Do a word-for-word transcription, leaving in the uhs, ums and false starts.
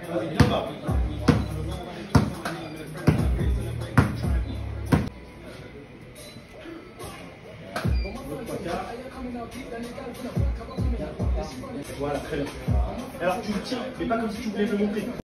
Voilà, très bien. Alors tu le tiens, mais pas comme si tu voulais le montrer.